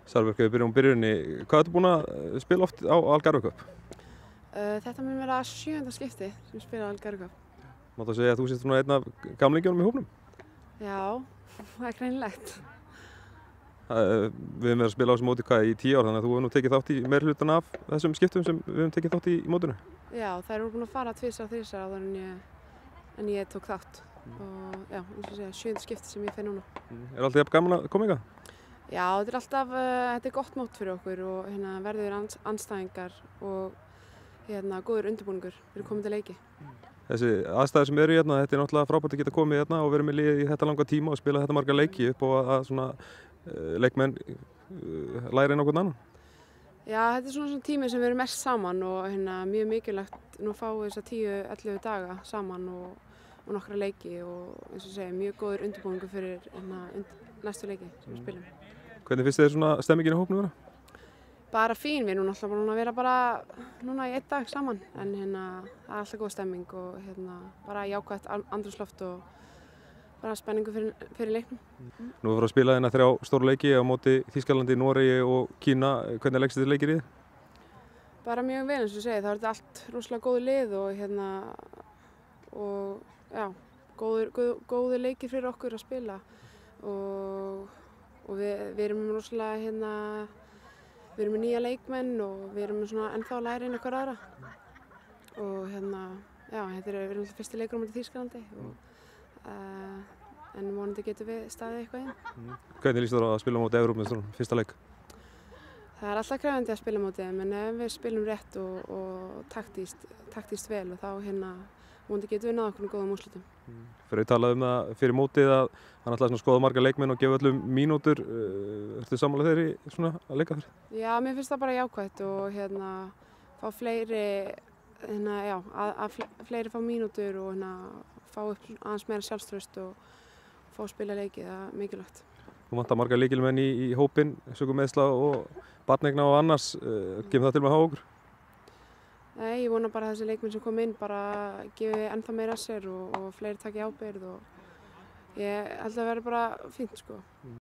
Salbjörg, ef við byrjum á byrjunni, hvað ertu búin að spila oft á Algarve Cup? Þetta mun vera 7. skipti sem spila á Algarve Cup. Máttu að segja að þú sést einn af gamlingjónum í hópnum? Já, það er greinilegt. Við höfum verið að spila á þessu móti í 10 ár, þannig að þú hefur nú tekið þátt í meiri hlutan af þessum skiptum sem við höfum tekið þátt í mótinu. Já, þær eru búin að fara 2-3 áður en ég tók þátt. Og já, eins og segja, 7. skipti sem ég fer núna. Er alltaf jafn gaman að koma hingað? Já, þetta er gott mót fyrir okkur og verður andstæðingar og góður undirbúningur fyrir komandi leiki. Þessi aðstæður sem eru hérna, þetta er náttúrulega frábært að geta komið hérna og verið með liðið í þetta langa tíma og spila þetta marga leiki upp og að svona leikmenn læri inn á hvern annan. Já, þetta er svona tími sem við erum mest saman og mjög mikilvægt nú fáum við þessa 10-11 daga saman og nokkra leiki og eins og segja mjög góður undirbúningur fyrir næstu leiki sem við spilum. Hvernig finnst þér svona stemmingin í hópnum vera? Bara fín, við erum náttúrulega búin að vera bara núna í 1 dag saman en það er alltaf góð stemming og bara jákvætt andrúmsloft og bara spenningu fyrir leiknum. Nú erum við að spila hérna 3 stóru leiki á móti Þýskalandi, Noregi og Kína. Hvernig leggst þið leikir í þið? Bara mjög vel eins og segið, það er allt rosalega góðu lið og já, góðu leikir fyrir okkur að spila og við erum rosalega við erum með nýja leikmenn og við erum svona ennþá að læra inn okkar aðra og já, við erum alltaf fyrsti leikur á móti Þýskalandi en vonandi getum við staðið eitthvað inn. Hvernig líst þér á að spila á móti Evrópumeisturum, fyrsta leik? Það er alltaf krefjandi að spila á móti þeim en ef við spilum rétt og taktískt vel og þá vonandi getum við náð okkur góðum úrslitum. Fyrir að tala það fyrir mótið að hann ætlaði að skoða marga leikmenn og gefa öllum mínútur. Ertu sammála þeirri svona að leika þér? Já, mér finnst það bara jákvætt og fá fleiri, að fleiri fá mínútur og fá upp aðeins meira sjálfstraust og fá að spila leiki, það er mikilvægt. Þú vantar marga lykilmenn í hópinn, sögum meðsla og barneigna og annars. Kemur það til með að hafa okkur? Nei, ég vona bara að þessi leikmenn sem kom inn bara gefi ennþá meira að sér og fleiri taki ábyrgð og ég held að það verði bara fínt sko.